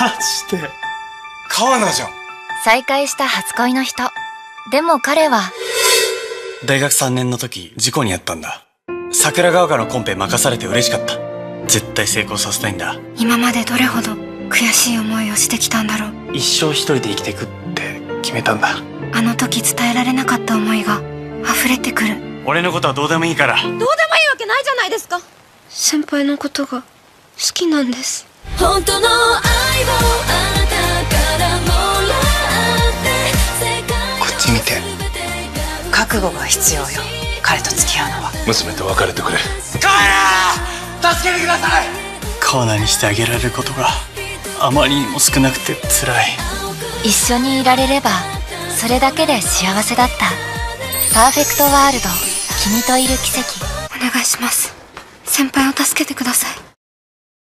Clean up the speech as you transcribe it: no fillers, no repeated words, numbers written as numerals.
ジで川名じゃん。 再会した初恋の人。でも彼は大学3年の時事故に遭ったんだ。桜ヶ丘のコンペ任されて嬉しかった。絶対成功させたいんだ。 今までどれほど悔しい思いをしてきたんだろう。 一生一人で生きていくって決めたんだ。 あの時伝えられなかった思いが溢れてくる。 俺のことはどうでもいいから。 どうでもいいわけないじゃないですか。 先輩のことが好きなんです。 本当の愛をあなたからもらってこっち見て。 覚悟が必要よ、彼と付き合うのは。 娘と別れてくれ。 助けてください。 川名にしてあげられることがあまりにも少なくて辛い。 一緒にいられればそれだけで幸せだった。パーフェクトワールド、君といる奇跡。 お願いします。先輩を助けてください。